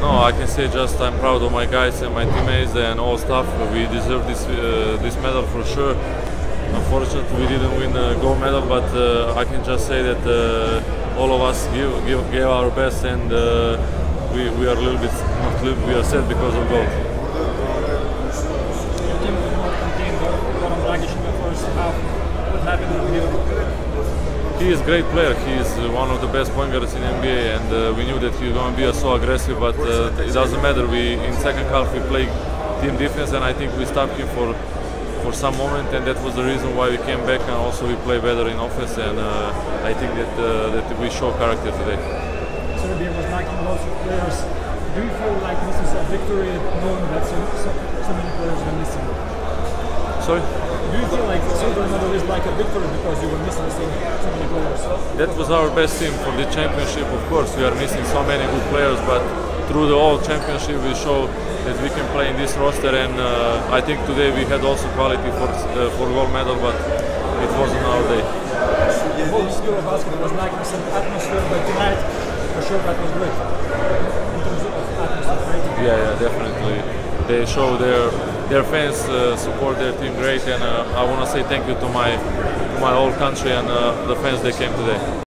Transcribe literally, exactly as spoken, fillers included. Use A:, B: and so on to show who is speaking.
A: No, I can say just I'm proud of my guys and my teammates and all staff. We deserve this uh, this medal for sure. Unfortunately, we didn't win a gold medal, but uh, I can just say that uh, all of us give, give, gave our best, and uh, we, we are a little bit, not a little, we are sad because of gold.
B: Your team could not contain Goran Dragic in the first half. What happened with him?
A: He is a great player. He is one of the best point guards in N B A, and uh, we knew that he was going to be uh, so aggressive. But uh, it doesn't matter. We in second half we played team defense, and I think we stopped him for for some moment, and that was the reason why we came back. And also we play better in offense, and uh, I think that uh, that we show character today.
B: Serbia was lacking lots of players. Do you feel like this is a victory, knowing that so, so, so many players were missing?
A: Sorry?
B: Do you feel like silver medal is like a victory because you were missing so, so many players?
A: That was our best team for the championship. Of course, we are missing so many good players, but through the whole championship we show that we can play in this roster, and uh, I think today we had also quality for uh, for gold medal, but it wasn't our day.
B: The whole Eurobasket was lacking some atmosphere, but tonight for sure that was great in terms of atmosphere, right?
A: Yeah, yeah, definitely. They show their their fans uh, support their team great, and uh, I want to say thank you to my to my whole country and uh, the fans that came today.